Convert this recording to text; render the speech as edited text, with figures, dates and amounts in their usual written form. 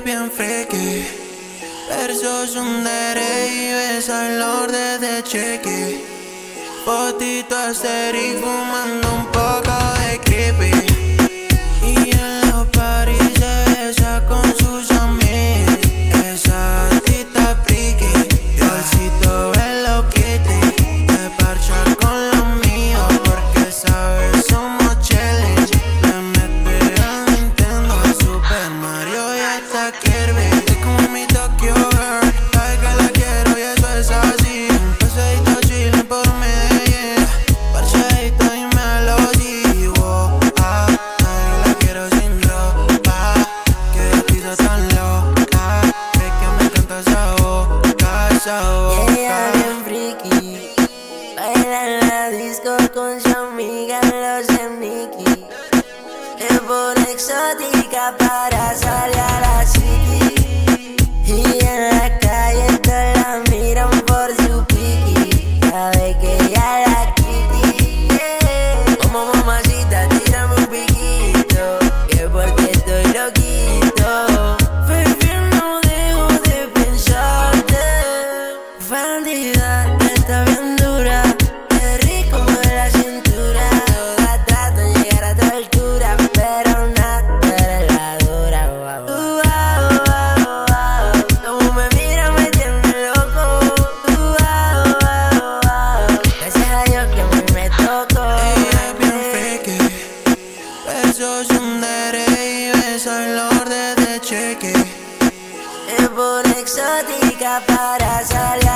bien freaky. Versos un dere y besa el orden de cheque. Fotito asterix fumando un poco de creepy. Y en los paris se besa con sus amigas. Esa tita friki, bolsito Hello Kitty. De parchar con los míos porque sabes somos challenge. Le mete a Nintendo, a Super Mario y hasta Kirby. Es como mi Tokyo Girl, sabe que la quiero y eso es así. Un paseíto chillin' por Medellín, parchadito y melody. Wow, la quiero sin ropa, que vestido tan loca. Es que me encanta esa boca, esa boca. Ella bien friki, baila en la disco con su amiga los Nicky. Es por exótica para salir a la city. Y en la calle todos la miran por su piqui. Sabe que ella la kitty, yeah. Como mamacita, tírame un piquito, que porque estoy loquito. Baby, no dejo de pensarte. Bandida, está bien dura, qué rico mueve la cintura. Toda trato de llegar a tu altura, pero nada eres la dura. Como me mira me tiene loco. Gracias a Dios que a mí me tocó. Ella es bien freaky, versos un dere y besa el orden de cheque. Es por exótica para salir